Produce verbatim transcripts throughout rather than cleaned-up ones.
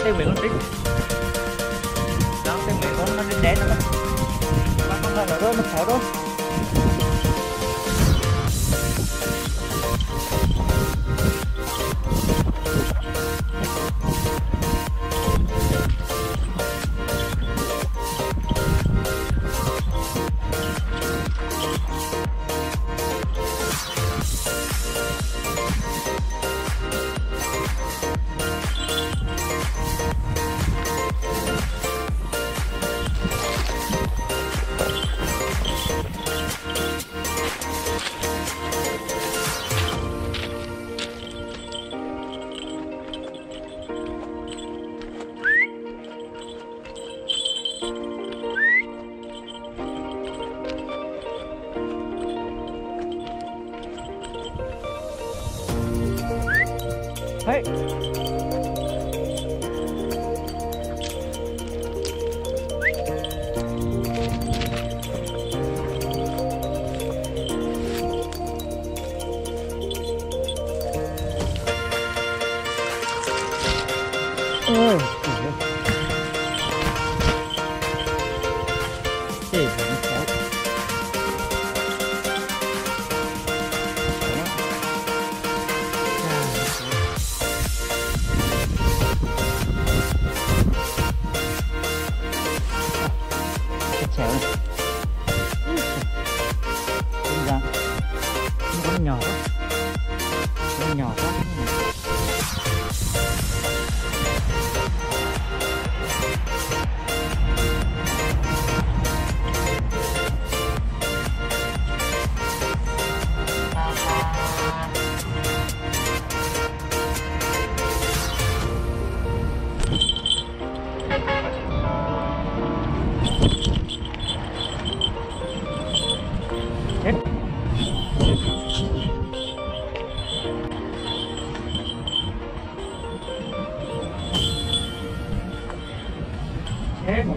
tiền miệng con trích đó, tiền miệng con nó đen đen đó mà con là nó rơi nó khó đâu. Hey. Ôi. Thế nó xấu. Chéo này. Đơn giản. Con nhỏ quá. Con nhỏ quá. Hết. Hết.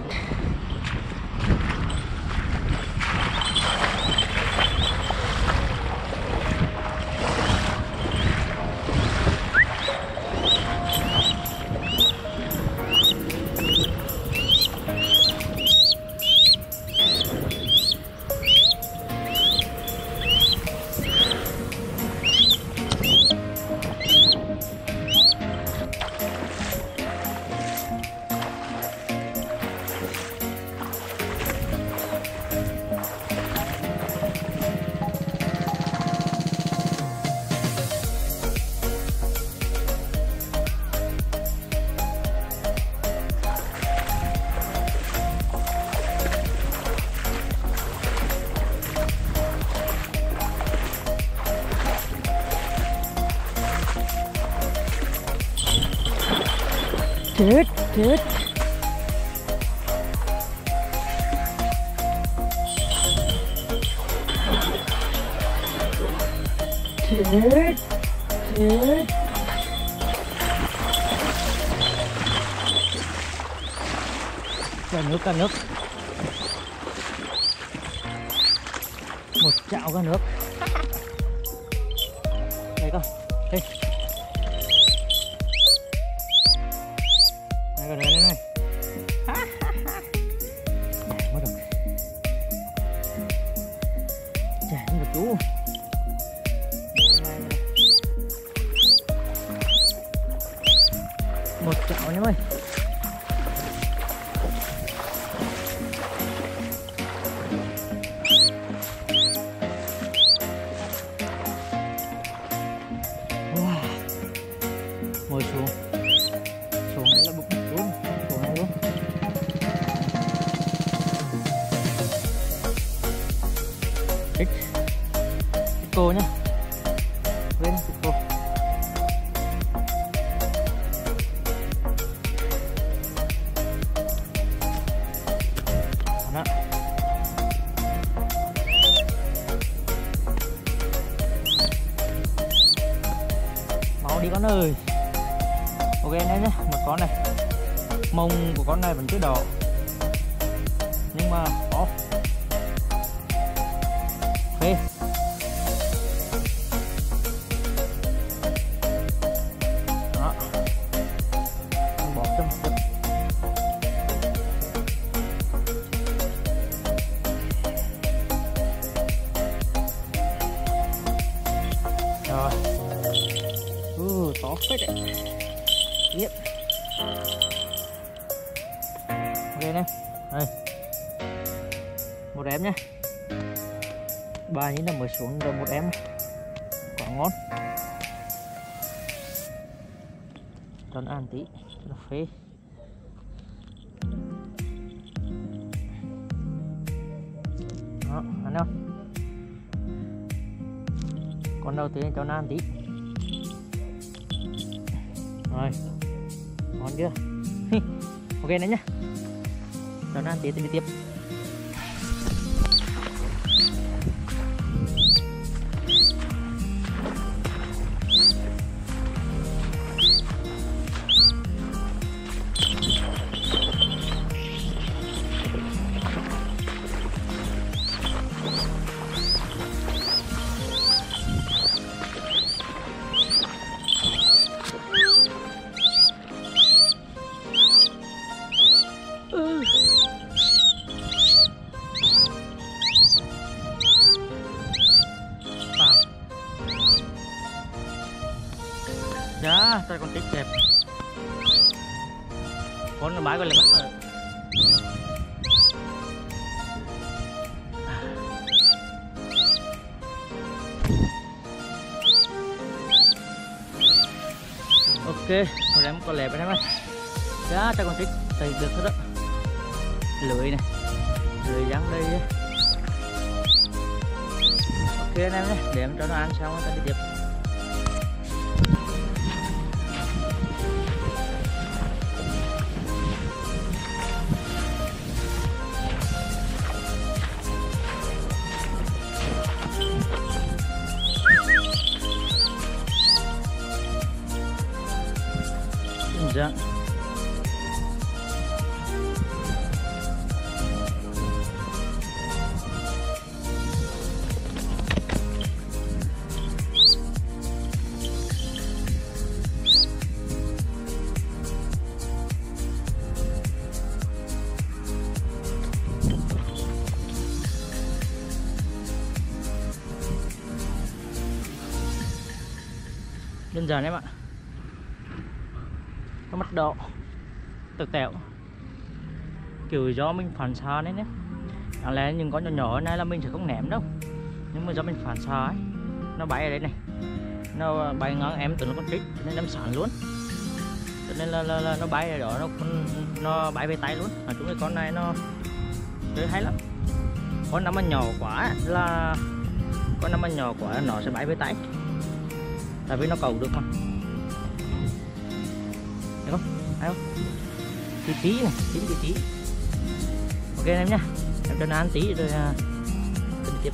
Chết, chết. Chết, chết. Cả nước, cả nước. Một chảo cả nước. Đây con, đây. Đây này, này. Mất rồi. Chả không được chú. Một chảo nhá ơi. Wow. Ngồi xuống. Xuống đây là bụng luôn. Xuống đây luôn. Thích. Thích cô nhá. Lên thích cô. Đó. Máu đi con ơi. Ok này nhé, một con này. Mông của con này vẫn chưa đỏ. Nhưng mà off. Ok. Đó. Bỏ trong phết đấy. Tiếp. Ok này, đây một em nhé, ba như là mới xuống được một em, quá ngon. Cho nó ăn tí, cho nó phê. Đó, ăn không? Con đầu tiên cho nó ăn tí. Rồi, ngon chưa? Ok đấy nhá. Cho nó ăn tí thì đi tiếp. Dạ, tôi còn tích đẹp. Con bãi con lại mất rồi. Ok, một em con lẹp em ơi. Dạ, ta còn tích thấy được hết đó. Lưới này, lưới rắn đây. Ok anh em nhé, để em cho nó ăn xong ta đi tiếp. Dạ. Đơn giản em ạ. Có mắt độ tự tẹo kiểu do mình phản xạ đấy nhé. Đáng lẽ những con nhỏ nhỏ này là mình sẽ không ném đâu, nhưng mà do mình phản xạ ấy, nó bay ở đây này, nó bay ngang em từ nó con trích nên em sản luôn, cho nên là, là, là nó bay ở đó, nó nó bay về tay luôn. Nói chung là con này nó chơi hay lắm. Con nào mà nhỏ quá là con nào mà nhỏ quá nó sẽ bay về tay, tại vì nó cầu được mà. Thấy không? Thấy không? Tí tí này, tí tí tí. Ok em nhá. Em cho nó ăn tí rồi uh, tiếp.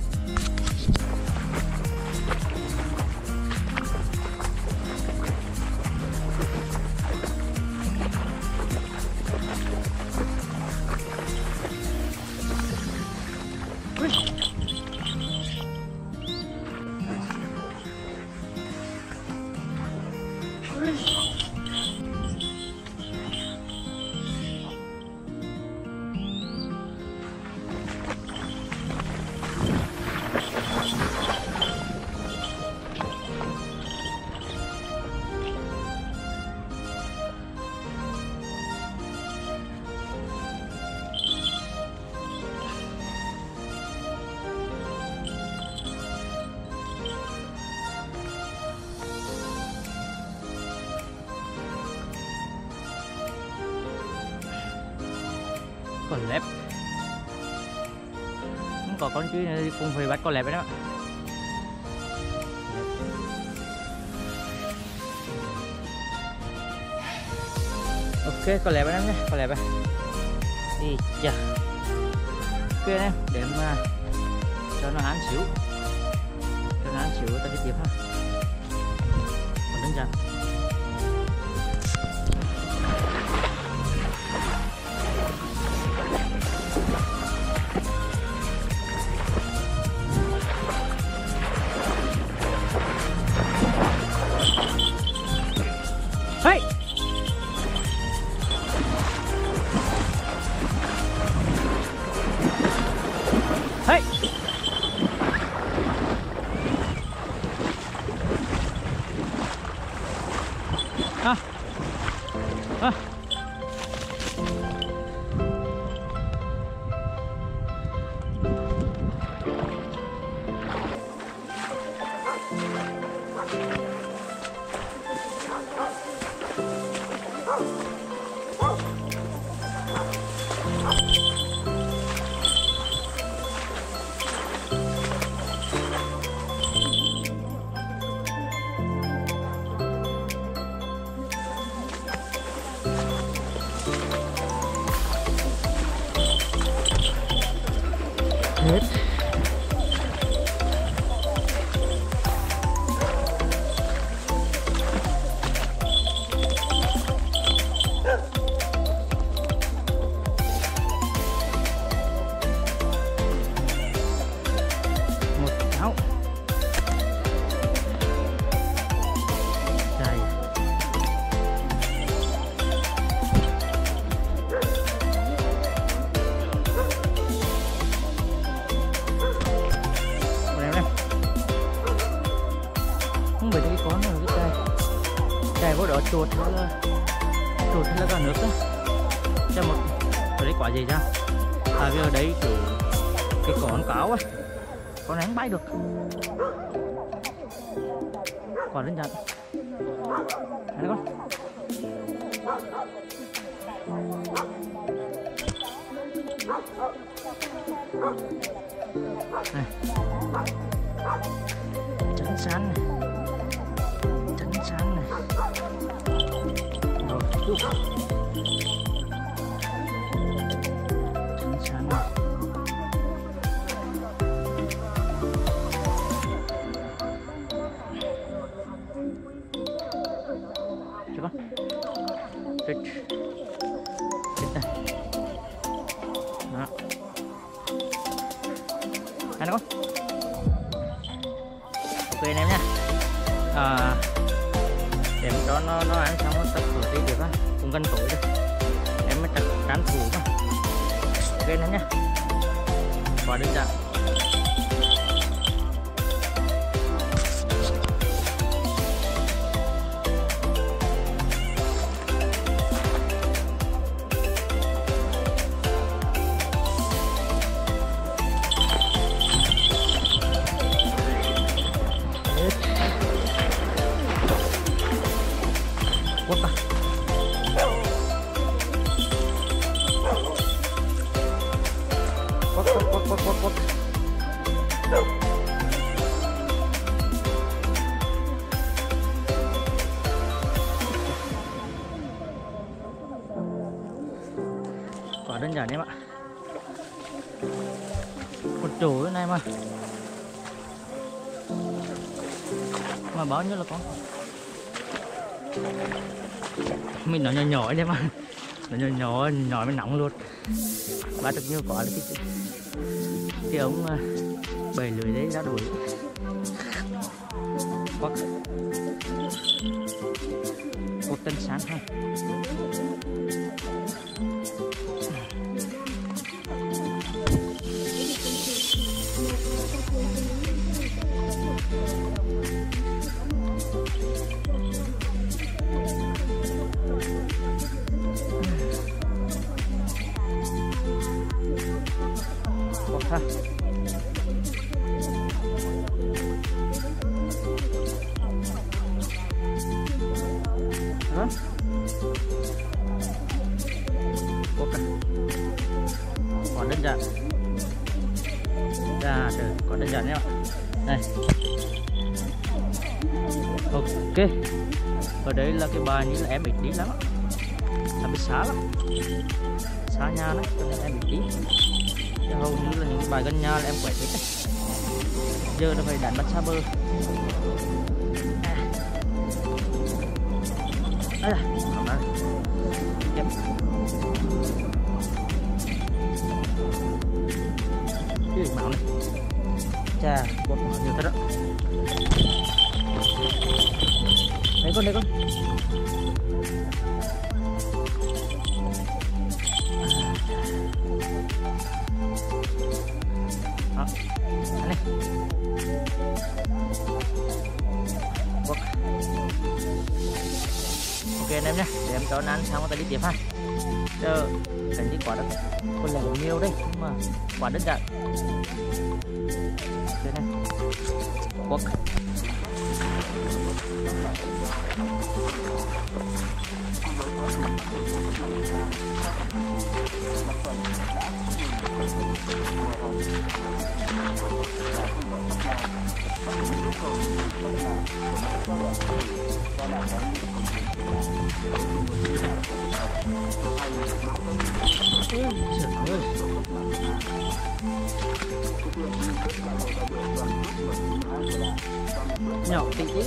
Con lép không có con chứ cũng phải bắt con lép đó. Ok con lẹp em nhé, con lẹp này đi chà. Ok em để em uh, cho nó ăn xíu, cho nó ăn xíu ta đi tiếp ha. Còn đơn giản. Hey! Hey! Hết. Một cháu. Đây. Không biết cái con nào cái cây cây có đỡ chuột hay là chuột hay là cả nước đó cho một ở đấy quả gì ra à bây giờ đấy kiểu cái con cáo ấy con đánh bay được quả đơn giản đấy con này trắng sán này trắng sán này rồi uh. trắng sán này chưa con chết chết này đó này con ok anh em nha à, để cho nó nó ăn xong nó tắt cửa tí được á cũng gần tối rồi em mới chặt cán thủ mà ok anh em nha quả đơn giản quất à quất quất quất quất quất quất quả đơn giản em ạ một chỗ thế này mà mà bao nhiêu là con mình nó nhỏ nhỏ đấy mà nó nhỏ nhỏ nhỏ mới nóng luôn bắt được nhiều quả là cái cái ống bầy lưới đấy ra đuổi quất một tân sáng thôi ha đó ok quả đơn giản ra từ quả đơn giản nhé đây ok ở đây là cái bài như là em ít đi lắm là bị xá lắm xá nha đấy cho nên em ít đi hầu như là những bài gần nhà là em quậy hết đấy. Giờ nó phải đánh bắt xa bờ à. Đây là không đó yep. Cái gì mạo này chà quất mạo nhiều thật đó đấy con đấy con đó này quất ok anh em nhé để em cho nó ăn xong rồi ta đi tiếp ha chờ cảnh gì quả đó con là nhiều đấy nhưng mà quả đơn giản thế này quất Ôi, trời ơi. Nhỏ tí tí.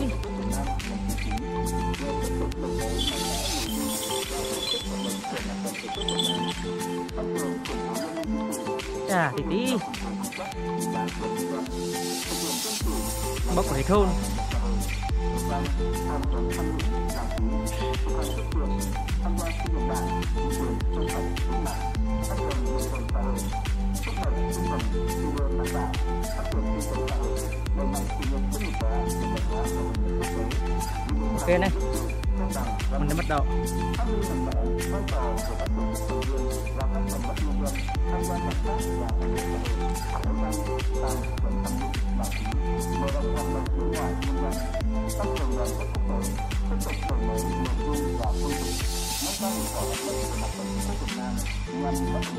Chà tí tí. Bốc vào cái thôn. Ok này, mình đã bắt đầu.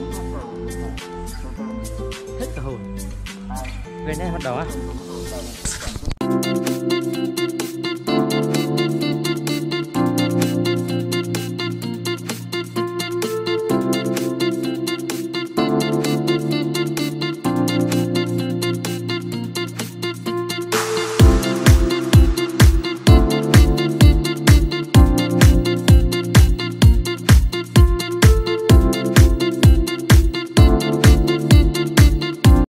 Hết cả hồn. Về đây bắt đầu á.